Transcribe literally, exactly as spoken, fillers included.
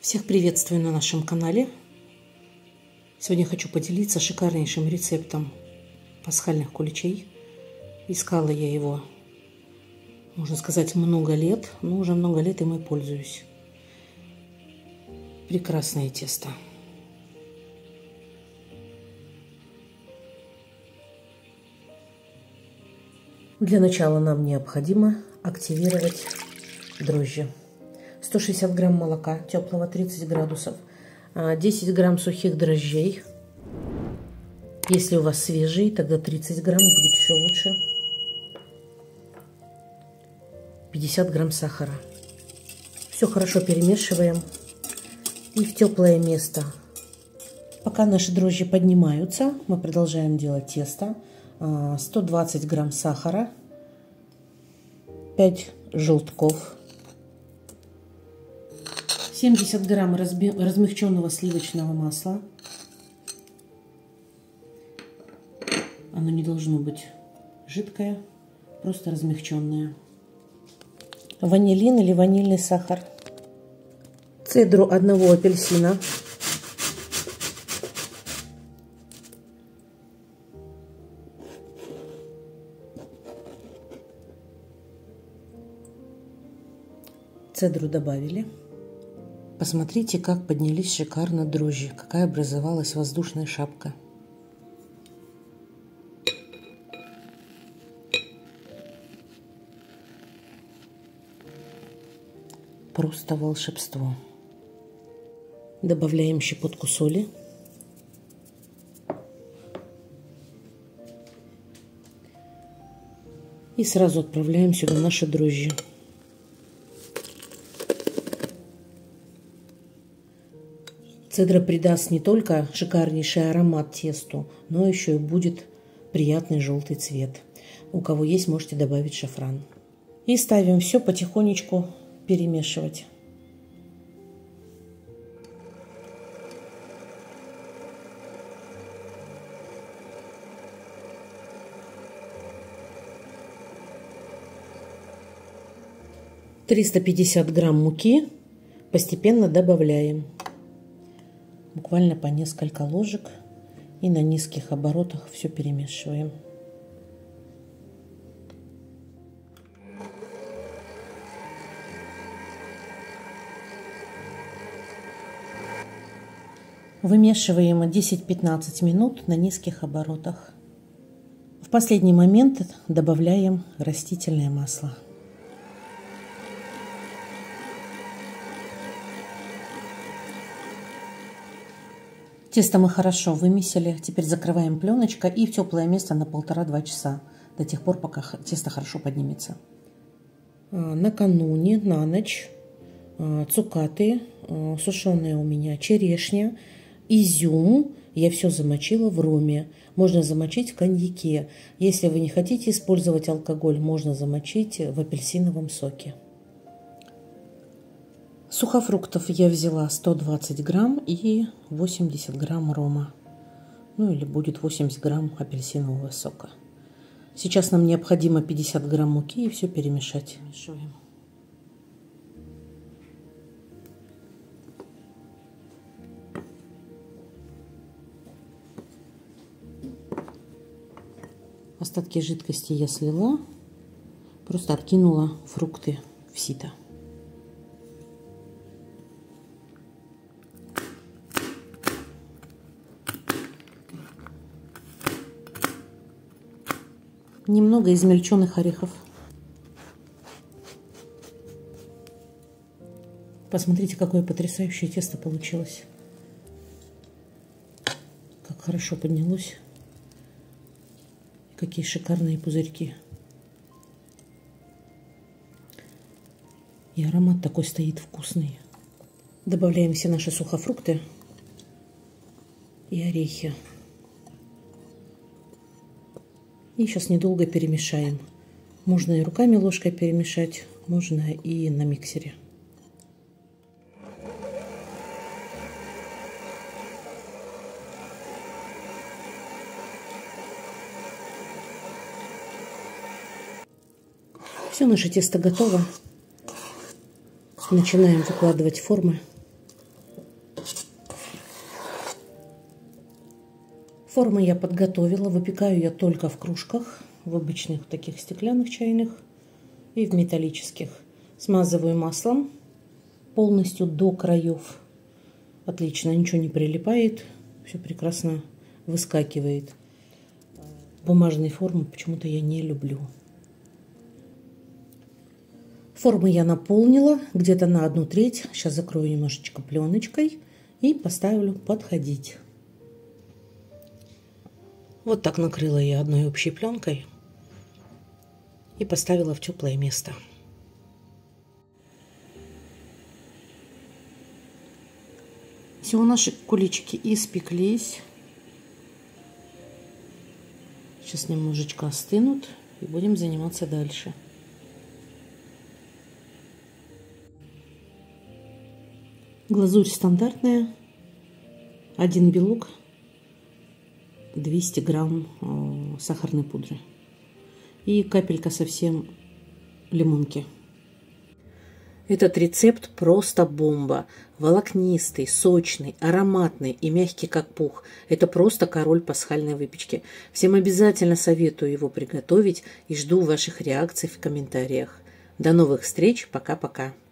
Всех приветствую на нашем канале. Сегодня хочу поделиться шикарнейшим рецептом пасхальных куличей. Искала я его, можно сказать, много лет, но уже много лет им и пользуюсь. Прекрасное тесто. Для начала нам необходимо активировать дрожжи. сто шестьдесят грамм молока теплого, тридцать градусов, десять грамм сухих дрожжей. Если у вас свежие, тогда тридцать грамм, будет еще лучше. пятьдесят грамм сахара. Все хорошо перемешиваем и в теплое место. Пока наши дрожжи поднимаются, мы продолжаем делать тесто. сто двадцать грамм сахара, пять желтков, семьдесят грамм размягченного сливочного масла. Оно не должно быть жидкое, просто размягченное. Ванилин или ванильный сахар. Цедру одного апельсина. Цедру добавили. Посмотрите, как поднялись шикарно дрожжи, какая образовалась воздушная шапка. Просто волшебство. Добавляем щепотку соли. И сразу отправляем сюда наши дрожжи. Цедра придаст не только шикарнейший аромат тесту, но еще и будет приятный желтый цвет. У кого есть, можете добавить шафран. И ставим все потихонечку перемешивать. триста пятьдесят грамм муки постепенно добавляем. Буквально по несколько ложек и на низких оборотах все перемешиваем. Вымешиваем десять-пятнадцать минут на низких оборотах. В последний момент добавляем растительное масло. Тесто мы хорошо вымесили. Теперь закрываем пленочкой и в теплое место на полтора-два часа. До тех пор, пока тесто хорошо поднимется. Накануне, на ночь, цукаты, сушеная у меня черешня, изюм. Я все замочила в роме. Можно замочить в коньяке. Если вы не хотите использовать алкоголь, можно замочить в апельсиновом соке. Сухофруктов я взяла сто двадцать грамм и восемьдесят грамм рома. Ну или будет восемьдесят грамм апельсинового сока. Сейчас нам необходимо пятьдесят грамм муки и все перемешать. Мешаем. Остатки жидкости я слила. Просто откинула фрукты в сито. Немного измельченных орехов. Посмотрите, какое потрясающее тесто получилось. Как хорошо поднялось. Какие шикарные пузырьки. И аромат такой стоит вкусный. Добавляем все наши сухофрукты и орехи. И сейчас недолго перемешаем. Можно и руками ложкой перемешать, можно и на миксере. Все, наше тесто готово. Начинаем выкладывать формы. Формы я подготовила. Выпекаю я только в кружках, в обычных таких стеклянных чайных и в металлических. Смазываю маслом полностью до краев. Отлично, ничего не прилипает, все прекрасно выскакивает. Бумажные формы почему-то я не люблю. Формы я наполнила где-то на одну треть. Сейчас закрою немножечко пленочкой и поставлю подходить. Вот так накрыла я одной общей пленкой и поставила в теплое место. Все, наши куличики испеклись. Сейчас немножечко остынут и будем заниматься дальше. Глазурь стандартная. Один белок, двести грамм сахарной пудры и капелька совсем лимонки. Этот рецепт просто бомба. Волокнистый, сочный, ароматный и мягкий как пух. Это просто король пасхальной выпечки. Всем обязательно советую его приготовить и жду ваших реакций в комментариях. До новых встреч. Пока-пока.